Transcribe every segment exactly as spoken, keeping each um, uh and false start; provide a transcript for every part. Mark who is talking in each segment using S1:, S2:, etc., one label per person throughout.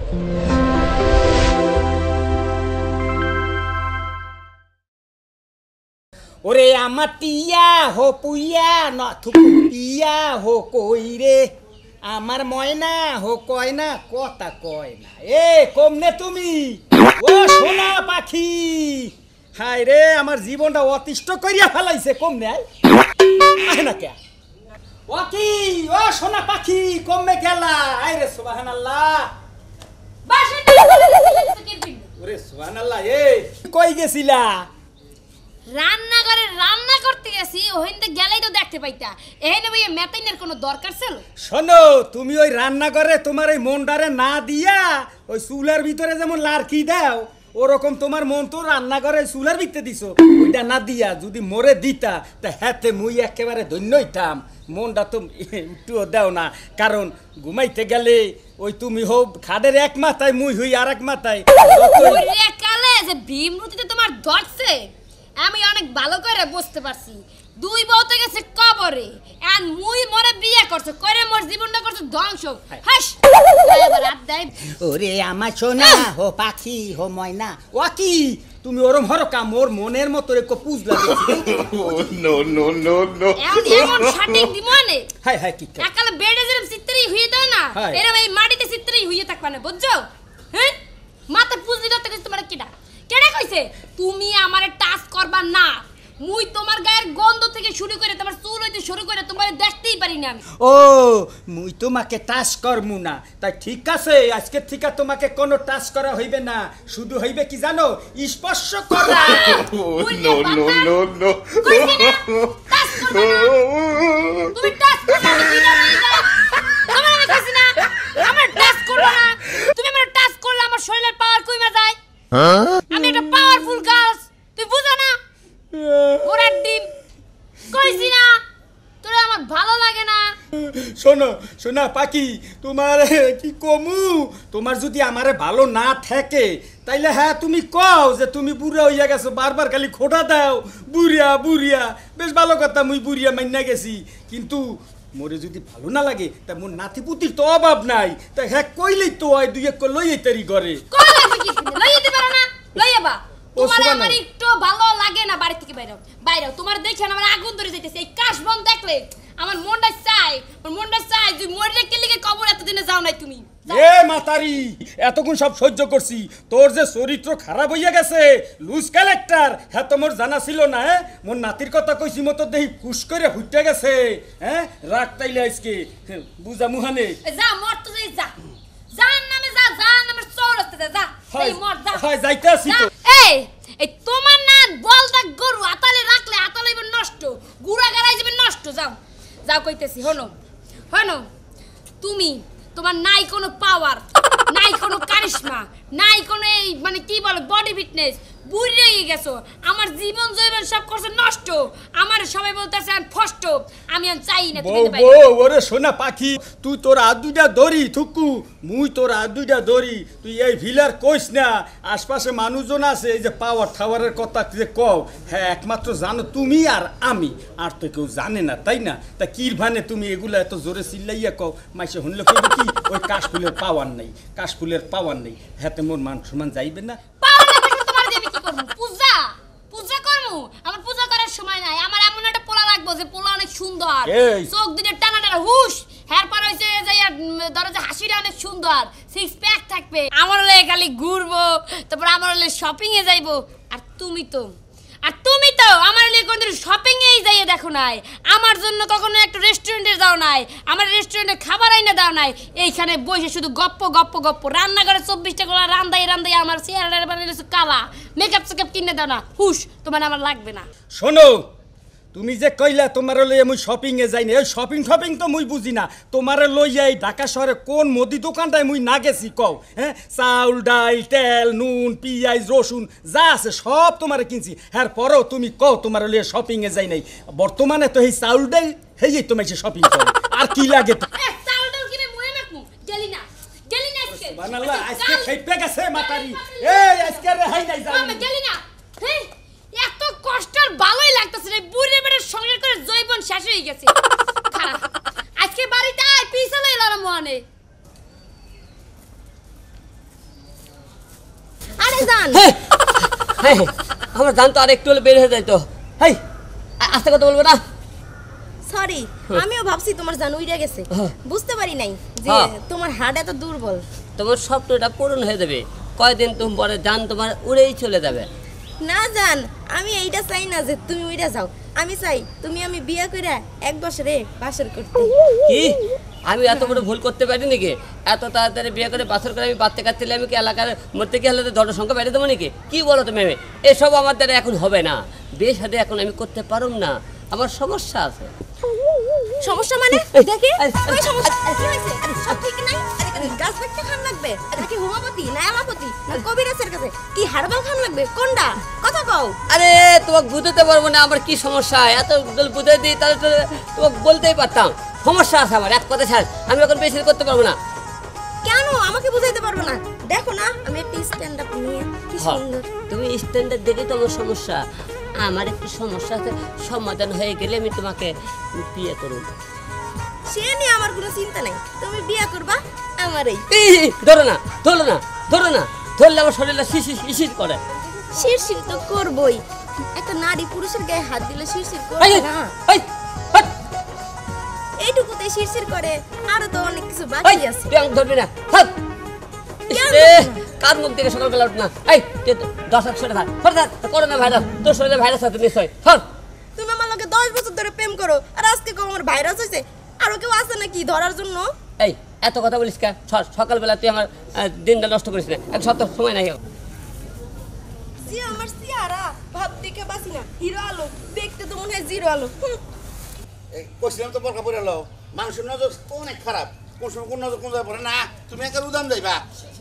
S1: ওরে আমার টিয়া হো পুইয়া ন থুকুইয়া হো কইরে আমার ময়না হো কয় না কথা কয় না এ কমনে তুমি ও সোনা পাখি হায় রে আমার জীবনটা অতিষ্ঠ করিয়া ফেলাইছে কমনে আয় না কে ও কি ও সোনা পাখি কমনে গেলা আয় রে সুবহানাল্লাহ
S2: বাসে
S1: ওরে সুবহানাল্লাহ এ কই গেছিলা
S2: রান্না করে রান্না করতে গেছি ওইতে গেলেই তো দেখতে পাইতা এখানে ভাইয়া মেতাইনের কোনো দরকার ছিল
S1: শোনো তুমি ওই রান্না করে তোমার এই মনটারে না দিয়া ওই চুলার ভিতরে যেমন লাড়কি দাও ওরকম তোমার মন তো রান্না করে চুলার ভিতরে দিছো ওইটা না দিয়া যদি মরে দিতা তা হাতে মুই একেবারে ধন্য হইতাম মনটা তো একটুও দাও না কারণ ঘুমাইতে গেলে ওই তুমি হোক খাদের এক মাথায় মুই হই আর এক মাথায়
S2: ওরে কালে যে ভীমরুতিতে তোমার ধরছে আমি অনেক ভালো করে বুঝতে পারছি দুই বউ তো গেছে কবরে আর মুই মরে বিয়ে করছে করে মোর জীবনটা করছে ধ্বংস হাস এবার রাত দেয়
S1: ওরে আমার সোনা হো পাখি হো ময়না ও কি তুমি ওরম হরকা মোর মনের মতো রে পুজলা
S3: নো নো নো নো
S2: এমন শাটিং দিমনে
S1: হাই হাই কি
S2: একালে বেডে যেরকম চিত্রই হইয়ে দাও না এরকম এই মাটিতে চিত্রই হইয়ে থাকবা না বুঝছো হ্যাঁ মাথা পুজলি দতে কইছ তোমার কিডা কেডা কইছে তুমি আমারে টাচ করবা না মুই তোমার গায়ের গন্ধ থেকে শুরু করে তোমার চুল হইতে শুরু করে তোমারে দেখতেই পারি না আমি
S1: ও মুই তোমাকে টাচ করমু না তাই ঠিক আছে আজকে থেকে তোমাকে কোনো টাচ করা হইবে না শুধু হইবে কি জানো স্পর্শ করা
S3: নো নো নো নো
S2: তুমি টাচ করবা না কি না তোমার আমি কইছি না আমার টাচ করবা না তুমি আমার টাচ করলে আমার শরীরের পাওয়ার কইমা যায় আমি একটা পাওয়ারফুল গার্লস তুই বুঝো না ওরা ডিম কইছি না তোরা আমার ভালো লাগে না
S1: শোনো শোনা পাখি তোমার কি কমু তোমার যদি আমারে ভালো না থাকে তাইলে হ্যাঁ তুমি কও যে তুমি বুড়া হইয়া গেছো বারবার খালি খোটা দাও বুড়িয়া বুড়িয়া বেশ ভালো কথা মুই বুড়িয়া মাইনা গেছি কিন্তু মোরে যদি ভালো না লাগে তা মোর নাতিপুতির তো অভাব নাই তা হ্যাঁ কইলেই তো হয় দুই এক লইয়ে তারি ঘরে
S2: কই লাগবে কি লইয়ে দিবা না লইয়ে বা তোমার আমার একটু ভালো লাগে না বাড়ি থেকে বাইরে বাইরে তোমার দেখে আমার আগুন ধরে যাইতেছে এই কাশ বন দেখলে আমার মনটা চাই আমার মনটা চাই তুই মরে কে লিগে কবর এতদিনে যাও নাই তুমি
S1: এ মাতারি এতক্ষণ সব সহ্য করছি তোর যে চরিত্র খারাপ হইয়া গেছে লুজ ক্যারেক্টার হ্যাঁ তোমার জানা ছিল না হ্যাঁ মোর নাতির কথা কইছি মতো দেহি কুশ করে হুইটে গেছে হ্যাঁ রাগ তাইলে আজকে বুঝা মুহানে
S2: যা মর তো যাই যা জান নামে যা জান নামে চৌরাস্তে যা যা এই মর যা
S1: হয় যাইতে আসি তো
S2: এই এই তোমার না বলদা গরু আতালে রাখলে আতালে যাবে নষ্ট গুড়া গাড়াই যাবে নষ্ট যাও যাও কইতেছি হনো হনো তুমি তোমার নাই কোনো পাওয়ার নাই কোনো কারিশমা নাই কোনো এই মানে কি বলে বডি ফিটনেস বুড়ি হয়ে গেছো আমার জীবন জৈবন সব করছে নষ্ট আমার সবাই বলতেছে আমি ফষ্ট আমি আর চাই না তুমি
S1: বউ বউ ওরে সোনা পাখি তুই তোর আর দুইটা দড়ি থুকু মুই তোর আর দুইটা দড়ি তুই এই ভিলার কইস না আশপাশে মানুষজন আছে এই যে পাওয়ার টাওয়ারের কথা যে কও হ্যাঁ একমাত্র জানো তুমি আর আমি আর তো কেউ জানে না তাই না তা কির ভানে তুমি এগুলো এত জোরে চিল্লাইয়া কও মাইসে শুনলে কইবে কি ওই কাশফুলের পাওয়ার নেই কাশফুলের পাওয়ার নেই হাতে মোর মান সম্মান যাইবে না
S2: পূজা পূজা করমু আমার পূজা করার সময় নাই আমার এমন একটা পোলা লাগবে যে পোলা অনেক সুন্দর চোখ দুটো টানা টানা হুশ হেয়ার পার হইছে যাইয়া দরজা হাসিটা অনেক সুন্দর সিক্স প্যাক থাকবে আমার লাগে খালি ঘুরবো তারপর আমার লাগে শপিং এ যাইবো আর তুমি তো আর তুমি তো আমার লাগে কোনদিন শপিং এই যাইয়া দেখো নাই আমার জন্য কখনো একটা রেস্টুরেন্টে যাও নাই আমার রেস্টুরেন্টে খাবার আইনা দাও নাই এইখানে বসে শুধু গপ্প গপ্প গপ্প রান্না করে চব্বিশটা করে রান্দাই রান্দাই আমার চেহারা বানাইছো কালা মেকআপ সেকআপ কিনে দাও না হুশ তোমার আমার লাগবে না
S1: শোনো তুমি যে কইলা তোমার লইয়া মুই শপিং এ যাই না এই শপিং শপিং তো মুই বুঝি না তোমার লইয়া এই ঢাকা শহরে কোন মুদি দোকানটায় মুই না গেছি কও হ্যাঁ চাউল ডাল তেল নুন পেঁয়াজ রসুন যা আছে সব তোমারে কিনছি হ্যাঁ পরেও তুমি কও তোমার লইয়া শপিং এ যাই নাই বর্তমানে তো এই চাউল ডাল হেই তোমার শপিং করে আর কি লাগে তো
S2: চাউল ডাল কিনে মুয়ে রাখমু গেলি না গেলি না আজকে
S1: বানাল্লাহ আজকে খাইতে গেছে মাতারি এই আজকে রে হাই নাই যাই
S2: গেলি না হেই এত কষ্টের ভালোই লাগতেছে রে বুড়ি বেড়ে সংসার করে জৈবন শেষ হয়ে গেছে খারাপ আজকে বাড়িতে আয় পিছলে এলাম মনে জান
S4: হ্যাঁ আমার জান তো আর একটু হলে বের হয়ে যাইতো। হেই আস্তে কথা বলবো না।
S5: সরি আমিও ভাবছি তোমার জান উইড়া গেছে, বুঝতে পারি নাই যে তোমার হার্ট এত দুর্বল।
S4: তোমার স্বপ্নটা পূরণ হয়ে যাবে, কয়দিন তুমি পরে জান তোমার উড়েই চলে যাবে।
S5: না জান আমি এইটা চাই না যে তুমি উইড়া যাও, আমি চাই তুমি আমি বিয়া কইরা এক বছরে বাসর করতে।
S4: কি আমি এত বড় ভুল করতে পারি নাকি? এত তাড়াতাড়ি বিয়ে করে বাছর করে আমি বাচ্চা কাচ্ছিলে আমি কি এলাকার মধ্যে কি হলে জনসংখ্যা বেড়ে দেবো নাকি? কি বলো তুমি? আমি এসব আমার দ্বারা এখন হবে না, বিয়ে সাথে এখন আমি করতে পারুম না, আমার সমস্যা আছে।
S5: সমস্যা মানে দেখি ওই সমস্যা কি হইছে? সব ঠিক নাই? গাছ দেখতে খান লাগবে নাকি হোমিওপ্যাথি না অ্যালোপ্যাথি না কবিরাজের কাছে কি হার্বাল খান লাগবে কোনটা? কথা কও।
S4: আরে তোমাকে বুঝতে পারবো না আমার কি সমস্যা, এত বুঝে দিই তাহলে তো তোমাকে বলতেই পারতাম। সমস্যা আছে আমার, এক কথা ছাড়, আমি এখন বেশি করতে পারবো না।
S5: কেন আমাকে বুঝাইতে পারবো না? দেখো না আমি একটা স্ট্যান্ড আপ নিয়ে কি সুন্দর।
S4: তুমি স্ট্যান্ডার্ড দেখে তো আমার সমস্যা, আমার একটু সমস্যা আছে, সমাধান হয়ে গেলে আমি তোমাকে বিয়ে করব।
S5: সে নিয়ে আমার কোনো চিন্তা নাই, তুমি বিয়ে করবা আমারই।
S4: ধরো না ধরো না ধরো না, ধরলে আমার শরীরটা শিশির শিশির করে।
S5: শিরশির তো করবই, একটা নারী পুরুষের গায়ে হাত দিলে শিরশির করে না? এইটুকুতে শিরশির করে, আরো তো অনেক কিছু বাকি আছে।
S4: তুই ধরবি না, কার মুখ থেকে সকালবেলা উঠ না। এই দশ হাত সরে থাক, সরে থাক, করোনা ভাইরাস তোর শরীরে ভাইরাস আছে নিশ্চয়।
S5: তুমি আমার লগে দশ বছর ধরে প্রেম করো আর আজকে কো আমার ভাইরাস হইছে? আরো কেউ আছে নাকি ধরার জন্য?
S4: এই এত কথা বলিস কে? সকালবেলা তুই আমার দিনটা নষ্ট করিস না, এক সপ্তাহ সময় নাই।
S5: জি আমার সিয়ারা ভাব দেখে বাসি না, হিরো আলো দেখতে তো মনে হয় জিরো আলো।
S6: এই কইছিলাম তো বরকা পরে এলো, মানুষের নজর অনেক খারাপ, কোন সময় কোন নজর কোন জায়গায় পড়ে না। তুমি একার উদাম যাইবা।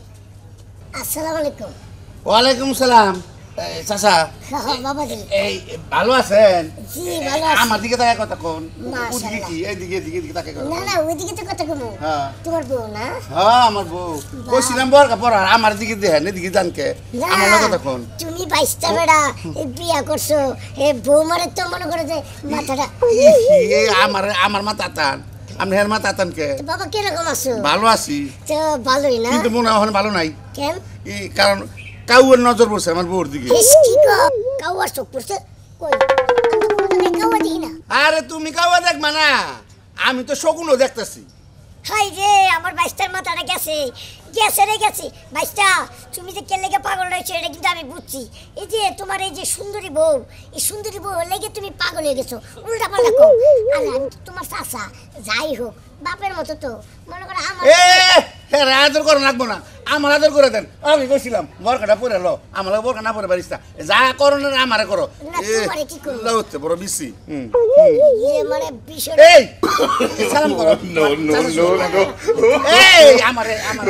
S7: আসসালামু আলাইকুম।
S6: ওয়ালাইকুম সালাম। চাচা
S7: বাবাজি
S6: এই ভালো আছেন?
S7: জি ভালো আছি।
S6: আমার দিকে তাকায় কথা কোন?
S7: মাশাআল্লাহ।
S6: ওদিকে কি এইদিকে এদিকে এদিকে তাকায় কথা?
S7: না না ওইদিকে তো কথা কমু।
S6: হ্যাঁ
S7: তোমার বউ না?
S6: হ্যাঁ আমার বউ। কইছিলাম বরকা পরা, আমার দিকে দেখেন এদিকে জানকে আমার লগে কথা কোন?
S7: তুমি বাইশটা বেড়া বিয়া করছো, এ বউ মারে তো মনে করে যে মাথাটা
S6: এই আমার আমার মাথা টান, আপনি হের মাথা টান কে?
S7: বাবা কিরকম আছো?
S6: ভালো আছি,
S7: তো ভালোই না?
S6: কিন্তু মনে হয় ভালো নাই।
S7: কেন?
S6: এই কারণ কাউয়ের নজর পড়ছে আমার বউর দিকে।
S7: কি কও? কাউয়ার চোখ পড়ছে? কই আমি কাউয়া দেখি না।
S6: আরে তুমি কাউয়া দেখবা না, আমি তো শকুনও দেখতেছি।
S7: হাই রে আমার বাইশটার মাথাটা গেছে গেছে রে গেছে। বাইশটা তুমি যে কেন লেগে পাগল রয়েছে এটা কিন্তু আমি বুঝছি। এই যে তোমার এই যে সুন্দরী বউ, এই সুন্দরী বউ লেগে তুমি পাগল হয়ে গেছো, উল্টা পাল্টা কও। আরে আমি তো তোমার চাচা, যাই হোক বাপের মতো তো মনে করো আমার।
S6: এ হ্যাঁ আদর করে লাগবো না, আমার আদর করে দেন। আমি কইছিলাম বরকাটা পরে এলো, আমার বরকা না পরে পারিস না, যা করো না আমারে করো।
S7: না তোমারে কি করব?
S6: লউতে বড় বিসি। হুম
S7: এই মানে বিষয়
S6: এই সালাম করো।
S3: No, no, no, no.
S6: এই আমারে আমারে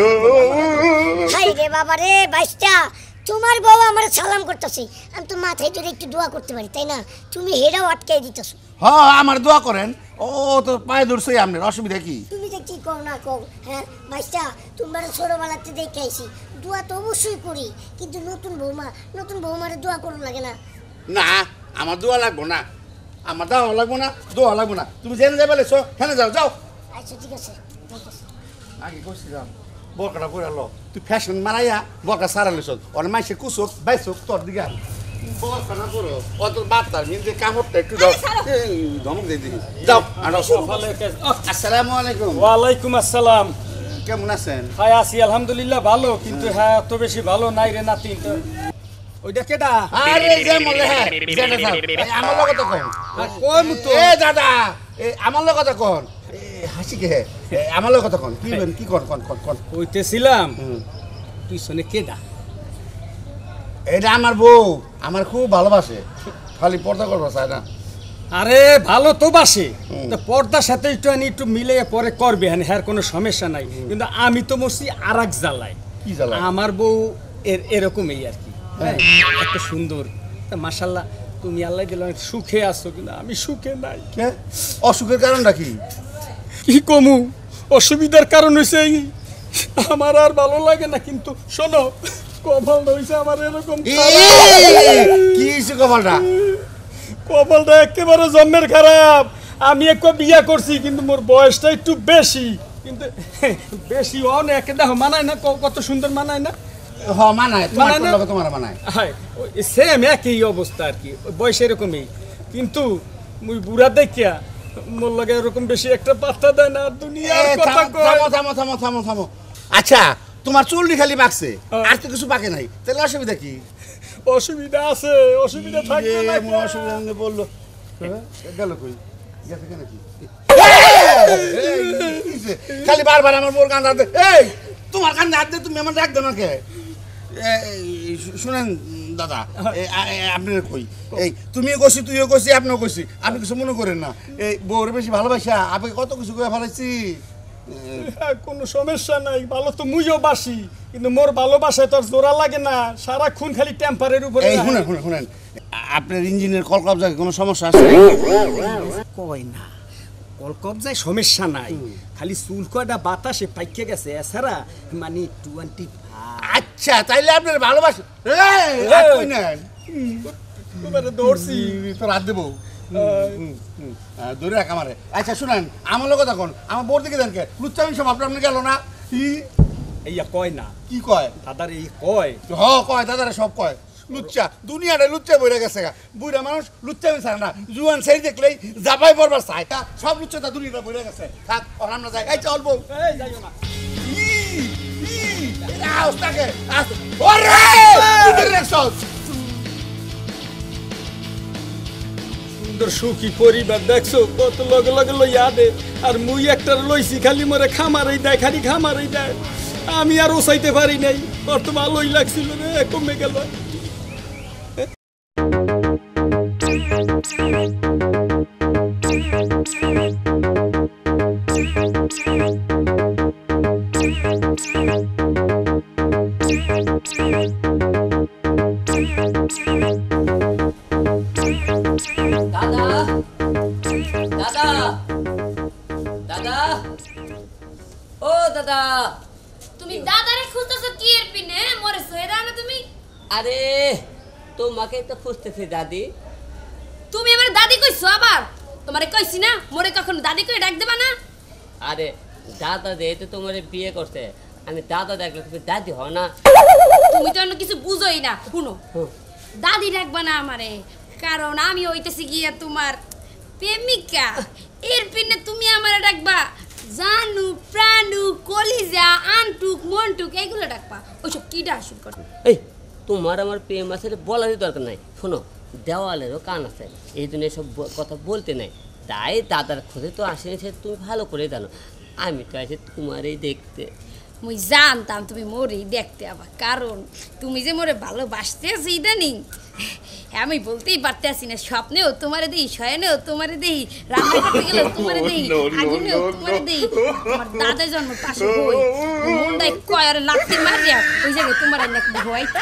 S7: হাই রে বাবা রে বাইশটা, তোমার বউ আমার সালাম করতেছে, আমি তো মাথায় ধরে একটু দোয়া করতে পারি তাই না? তুমি হেরাও আটকাই দিতেছো।
S6: হ্যাঁ আমার দোয়া করেন, ও তো পায়ে ধরছে আপনার, অসুবিধা কি?
S7: তুমি যে কি কও না কও, হ্যাঁ বাইশটা তোমার ছোটবেলাতে দেখে আইছি, দোয়া তো অবশ্যই করি, কিন্তু নতুন বৌমা নতুন বৌমারে দোয়া করুন লাগে না?
S6: না আমার দোয়া লাগবো না, আমার দোয়া লাগবো না, দোয়া লাগবো না। তুমি জেনে যাবে লেছো, হ্যাঁ যাও যাও।
S7: আচ্ছা ঠিক আছে যাইতাছি।
S6: আগে কইছিলাম বরকাটা পরে এলো, তুই ফ্যাশন মারাইয়া বরকা সারা লেছ, ওর মাইসে কুসুক বাইসুক তোর দিকে আল। বরকা না করো অত বার্তার মিনতে কামড়টা একটু দাও, এই ধমক দিয়ে দিবি। যাও আরো। আসসালামু আলাইকুম।
S1: ওয়ালাইকুম আসসালাম।
S6: কেমন আছেন?
S1: হাই আছি আলহামদুলিল্লাহ ভালো, কিন্তু হ্যাঁ অত বেশি ভালো নাই রে নাতি। তো ওইটা কেডা?
S6: আরে যে মলে হ্যাঁ জেনে যাও, এই আমার লগে তো কোন
S1: কোন তো
S6: এ দাদা, এই আমার লগে তো কোন হাসি কে, আমার লগে তো কোন কি বেন কি কোন কোন কোন কোন
S1: কইতেছিলাম তুই শুনে কেডা?
S6: এটা আমার বউ, আমার খুব ভালোবাসে, খালি পর্দা করবো চাই না।
S1: আরে ভালো তো বাসে, তো পর্দার সাথে একটু আনি একটু মিলে পরে করবে, হ্যাঁ হ্যাঁ কোনো সমস্যা নাই, কিন্তু আমি তো মরছি আর এক জ্বালায়।
S6: কি জ্বালা?
S1: আমার বউ এর এরকমই আর কি, হ্যাঁ এত সুন্দর, তা মাশাল্লাহ তুমি আল্লাহ দিল সুখে আছো, কিন্তু আমি সুখে নাই।
S6: কে অসুখের কারণটা কি?
S1: কি কমু, অসুবিধার কারণ হয়েছে আমার আর ভালো লাগে না, কিন্তু শোনো কপালটা হয়েছে আমার এরকম।
S6: কি হয়েছে কপালটা?
S1: কপালটা একেবারে জন্মের খারাপ। আমি একটু বিয়ে করছি, কিন্তু মোর বয়সটা একটু বেশি, কিন্তু বেশি অনেক দেখো মানায় না, কত সুন্দর মানায় না।
S6: হ মানায় তোমার
S1: মানায় না?
S6: লোকে তোমার মানায়
S1: হ্যাঁ সেম একই অবস্থা আর কি বয়স এরকমই কিন্তু মুই বুড়া দেখিয়া মোর লাগে এরকম বেশি একটা পাত্তা দেয় না দুনিয়ার
S6: এ,
S1: কথা
S6: থামো,
S1: কয়
S6: থামো থামো থামো থামো থামো আচ্ছা তোমার চুলনি খালি বাকছে
S1: হ্যাঁ।
S6: আর তো কিছু বাকি নাই তাহলে অসুবিধা কি
S1: অসুবিধা আছে অসুবিধা থাকবে
S6: এ,
S1: না
S6: মনে হয় অসুবিধা নেই বললো হ্যাঁ, গেল কই গেছে কেন কি এই, কিসে? খালি বারবার আমার বোর কান হাতে এই তোমার কান হাত দিয়ে তুমি আমার ডাক দেও না কে এ, এই, শু- শুনেন দাদা এ, আ- এ, আপনার কই এই তুমিও কইছি তুইও কইছি আপনিও কইছি আপনি কিছু মনে করেন না এই বউর বেশি ভালোবাসা আপনি কত কিছু করে ফেলাইছি
S1: হ্যাঁ, কোনো সমস্যা নাই ভালো তো মুইও বাসি কিন্তু মোর ভালোবাসায় তোর জোড়া লাগে না সারাক্ষণ খালি টেম্পারের উপরে
S6: এই
S1: রাখে।
S6: শুনেন শুনেন শুনেন আপনার ইঞ্জিনের কল কবজায় কোনো সমস্যা আছে
S1: কয় না কল কবজায় সমস্যা নাই খালি চুল কয়টা বাতাসে পাইকে গেছে এছাড়া মানে টোয়েন্টি
S6: আচ্ছা তাইলে আপনার ভালোবাসা এই, রাগ কই না।
S1: তোমারে দৌড়ছি
S6: তো রাত দেবো ধরে রাখ আমারে আচ্ছা শুনেন আমার লোক তখন আমার বোর দিকে দেন কে লুচ্চামি সব আপনার আপনি গেল না কি
S1: এইয়া কয় না
S6: কি কয়
S1: দাদার এই কয়
S6: হ কয় দাদারা সব কয় লুচ্চা দুনিয়াটা লুচ্চা বইরা গেছে গা বুড়া মানুষ লুচ্চামি ছাড়ে না জুয়ান সেই দেখলেই জাপাই পড়বার চায় তা সব লুচ্চাটা দুনিয়াটা বইরা গেছে থাক আর আমরা যাই এই চলবো
S1: এই যাইও না
S6: আস্তাকে আস্তে ওরে তুই রেক্সস
S1: সুন্দর সুখী পরিবার দেখছো কত লগে লগে লইয়া দে আর মুই একটা লইছি খালি মরে খামারই দেয় খালি খামারই দেয় আমি আর ওসাইতে পারি নাই ওর তো ভালোই লাগছিল রে কমে গেল
S4: দাদা দাদা দাদা ও দাদা
S2: তুমি দাদারে খুঁজতেছো কি এর পিনে মরে সইরা না তুমি
S4: আরে তোমাকে তো খুঁজতেছি দাদি
S2: তুমি এবারে দাদি কইছো আবার তোমারে কইছি না মোরে কখন দাদি কই ডাক দেবা না
S4: আরে দাদা যেহেতু তোমার বিয়ে করছে আমি দাদা দেখলে তুমি দাদি হও না
S2: তুমি তো অন্য কিছু বুঝোই না শুনো দাদি ডাকবা না আমারে কারণ আমি হইতেছি গিয়া তোমার প্রেমিকা এর পিনে তুমি আমারে ডাকবা জানু প্রাণু কলিজা আন্টুক মন্টুক এগুলো ডাকবা ওইসব কি ডাক শুরু করো
S4: এই তোমার আমার প্রেম আছে বলারই দরকার নাই শোনো দেওয়ালেরও কান আছে এই জন্য এসব ব- কথা বলতে নাই তাই দাদার খোঁজে তো আসেনি সে তুমি ভালো করে জানো আমি তো আছে তোমারই দেখতে
S2: মুই জানতাম তুমি মোরেই দেখতে আবার কারণ তুমি যে মোরে ভালোবাসতে আছি ইদানিং আমি বলতেই পারতে আসি না স্বপ্নেও তোমারে দেই শয়নেও তোমারে দেই রান্না করতে গেলেও তোমারে দেই
S3: No, no,
S2: আগুনেও
S3: no,
S2: তোমারে
S3: no.
S2: দেই তোমার দাদা জন্ম পাশে হই মুন্ডাই কয় আর লাত্তি মারিয়া ওই জায়গায় তোমার এক ভয়টা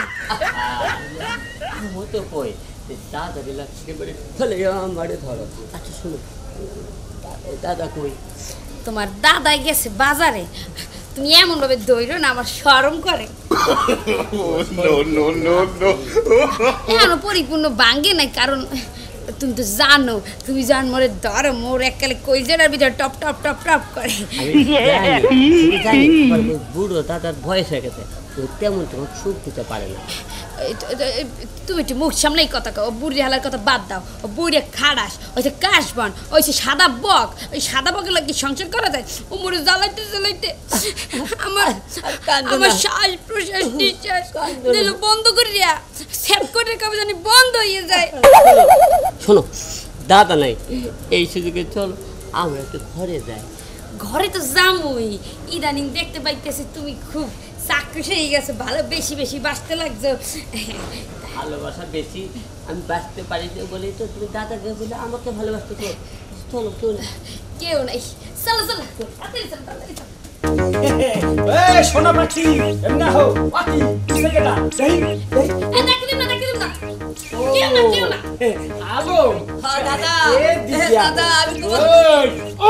S4: হতো কই দাদা দিলাম চলে আমারে ধরো আচ্ছা শোনো দা- দাদা কই
S2: তোমার দাদাই গেছে বাজারে তুমি এমন ভাবে দৌড়ো না আমার শরম করে
S3: no, no, no, no.
S2: এখনো পরিপূর্ণ ভাঙ্গে নাই কারণ তুমি তো জানো তুমি জান মোরে ধরো মোর এককালে কইজের ভিতরে টপ টপ টপ টপ করে
S4: আমি জানি, তুমি জানি, তোমার ওই বুড়ো দাদার বয়স হয়ে গেছে ও তেমন তোমার সুখ দিতে পারে না
S2: এই তো- এই তো- এই তুমি একটু মুখ সামনেই কথা কও ও বুড়ি হালার কথা বাদ দাও ও বুড়ি খাড়াস ওই যে কাশবন ওই যে সাদা বক ওই সাদা বকের লাগে সংসার করা যায় ও মরে জ্বালাইতে জ্বালাইতে আমার
S4: আর কান্দো
S2: আমার
S4: না।
S2: শ্বাস প্রশ্বাস নিঃশ্বাস
S4: কান্দো না।
S2: দিল বন্ধ করিয়া সেট করে কবে জানি বন্ধ হয়ে যায়
S4: শোনো দাদা নাই এই সুযোগে চলো আমরা একটু ঘরে যাই
S2: ঘরে তো জামুই ইদানিং দেখতে পাইতেছি তুমি খুব চাকরি হয়ে গেছে ভালো বেশি বেশি বাঁচতে লাগছো
S4: ভালোবাসা বেশি আমি বাঁচতে পারি না বলেই তো তুমি দাদাকে বলে আমাকে ভালোবাসতে তো চলো কেউ না
S2: কেউ নাই চলো চলো তাড়াতাড়ি চলো তাড়াতাড়ি চলো
S1: এই সোনা পাখি এমনা হো পাখি কিসে কেডা দেই দেই
S2: এ ডাকি দিন না ডাকি দিন না কেউ না কেউ না
S1: আগো
S4: হ্যাঁ দাদা
S1: এ দিদিয়া
S4: দাদা আমি তো
S1: ওই ও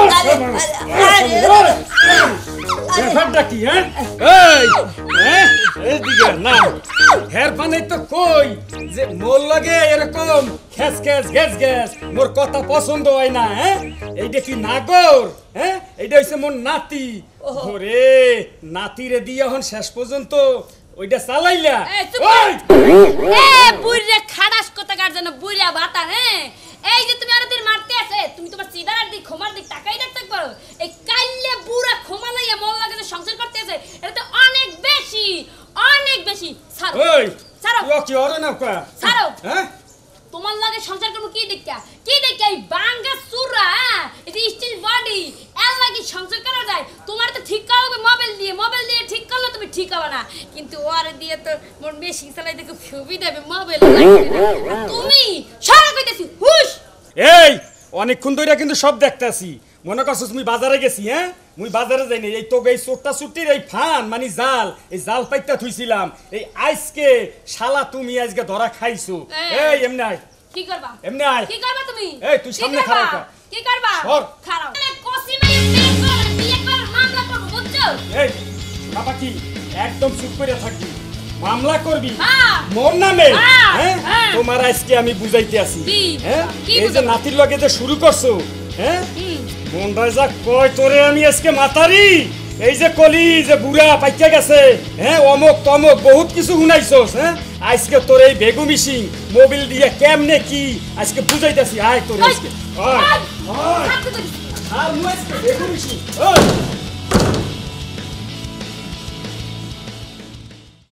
S1: ব্যাপারটা কি হ্যাঁ এই হ্যাঁ এই দিকে না হের পানে তো কই যে মোর লাগে এরকম খেস খেস গ্যাস গ্যাস মোর কথা পছন্দ হয় না হ্যাঁ এইটা কি নাগর হ্যাঁ এইটা হইছে মোর নাতি ওরে নাতিরে দিয়ে এখন শেষ পর্যন্ত ওইটা চালাইলা
S2: এই চুপ
S1: ওই
S2: এ বুইরা খাড়াস কথা কার জানো বুইরা বাতা হ্যাঁ এই যে তুমি আরে দিন মারতে আছে তুমি তোমার সিদার দিক খোমার দিক তাকাই দেখতে পারো এই কাইলে বুড়া খোমা লাইয়া মল লাগে যে সংসার করতে আছে এটা তো অনেক বেশি অনেক বেশি ছাড়ো
S1: ওই
S2: ছাড়ো
S1: তুই কি ওরে না কা
S2: ছাড়ো
S1: হ্যাঁ
S2: তোমার লাগে সংসার করব কি দেখা কি দেখা এই বাঙ্গা সুরা এই যে স্টিল বডি এর লাগি সংসার করা যায় তোমার তো ঠিক করবে মোবাইল দিয়ে মোবাইল দিয়ে ঠিক করলে তুমি ঠিক হবে না কিন্তু ওরে দিয়ে তো মোর মেশিন চালাই দেখো ছবি দেবে মোবাইল লাগবে না তুমি সারা কইতেছি হুশ
S1: এই অনেকক্ষণ ধরে কিন্তু সব দেখতাছি মনে করছো তুমি বাজারে গেছি হ্যাঁ মুই বাজারে যাইনি এই তো এই চোরটা চুটির এই ফান মানে জাল এই জাল পাইতা থুইছিলাম এই আজকে শালা তুমি আজকে ধরা খাইছো এই এমনি আয়
S2: কি করবা
S1: এমনি আয়
S2: কি করবা তুমি
S1: এই তুই সামনে খাড়া কর
S2: কি করবা
S1: সর।
S2: খাড়াও কসি মাই বিয়ে কর বিয়ে কর মামলা করব বুঝছো
S1: এই বাবা কি একদম চুপ করে থাকবি মামলা করবি
S2: হ্যাঁ।
S1: মোর নামে
S2: হ্যাঁ,
S1: হ্যাঁ
S2: হ্যাঁ।
S1: তোমার আজকে আমি বুঝাইতে আসি
S2: কি?
S1: হ্যাঁ
S2: কি
S1: এই যে
S2: বুঝাবো?
S1: নাতির লগে যে শুরু করছো হ্যাঁ মন রাজা কয় তোরে আমি আজকে মাতারি এই যে কলি যে বুড়া পাইকা গেছে হ্যাঁ অমক তমক বহুত কিছু শুনাইছস হ্যাঁ আজকে তোর এই বেগু মিশিং মোবিল দিয়ে কেমনে কি আজকে বুঝাইতাছি আয় তোরে আজকে আয় আয় আর মুই আজকে বেগু মিশিং ওই